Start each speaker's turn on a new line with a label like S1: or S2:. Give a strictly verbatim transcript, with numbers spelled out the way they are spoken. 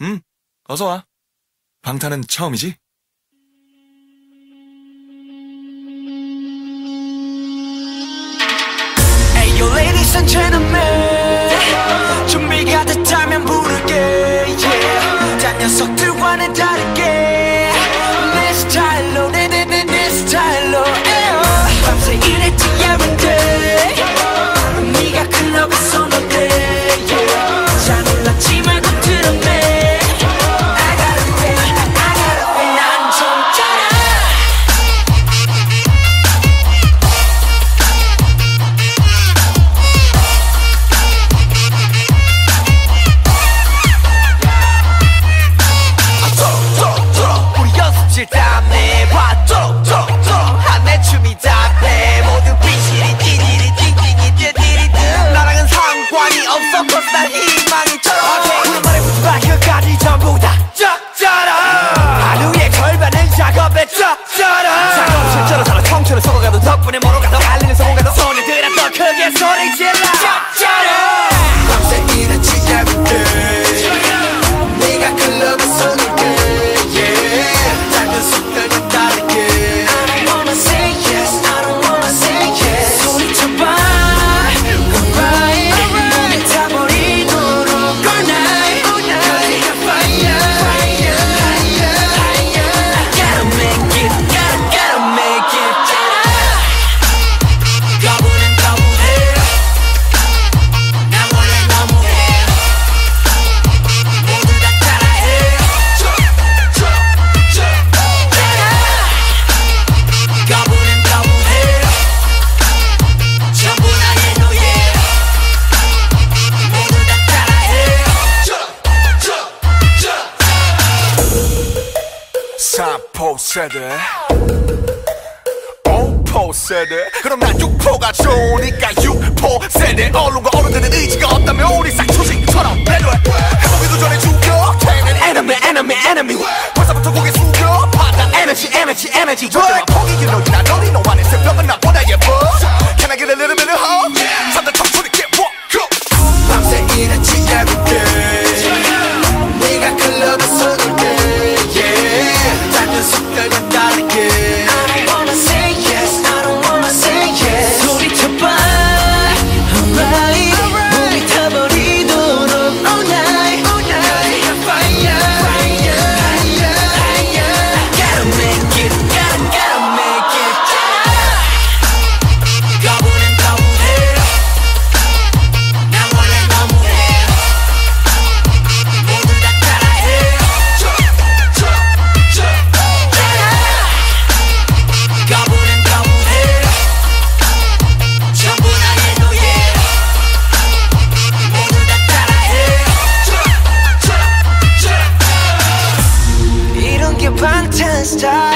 S1: 응, 어서와. 방탄은 처음이지?
S2: Ayo ladies and gentlemen, 준비가 됐다면 부를게, yeah. 딴 녀석들과는 다르게 내 스타일로, 내내내 스타일로, yeah. 밤새 일했지 every day, 네가 클럽에서 놀래, yeah. 잘 몰랐지 말고 들었네. 땀내 봐 톡톡톡 한내 춤이 답해 모두 비실이 띠디리 띵띵이 띠디리드 나랑은 상관이 없어 cause 난 희망이처럼 우리 말해보지 마 혀까지 전부 다 쩍져라 하루의 절반은 작업에 쩍져라 작업 실제로 살아 청춘을 썩어가도 덕분에 멀어가도 알리는 성공가도 손을 들어 더 크게 소리 질러 쩍져라 밤새 일했지 everyday 네가 클럽에서 놀게 삼포 세대 오포 세대 그럼 난 육포가 좋으니까 육포 세대 언론과 어른들은 의지가 없다면 우리 싹초식처럼 배려해 해보기도 전에 죽여 걔는 enemy enemy enemy 벌써부터 고개 숙여 받아 에너지 에너지 에너지 절대로 포기기 너지 나 너니 너 안에 새벽은 나보다 예뻐 Can I get a little bit of hope 삼대 청춘이 get walk up 밤새 일했지 everyday 네가 클럽에서 놀게 습관과 다르게 I don't wanna say yes, I don't wanna say yes 소리쳐봐 alright 몸이 타버리도록 all night all night fire fire fire fire Gotta make it, gotta gotta make it 거부는 거부해 난 원래 너무해 모두 다 따라해 거부는 거부해 전부 나의 노예 모두 다 따라해 이런 게 방탄 스타일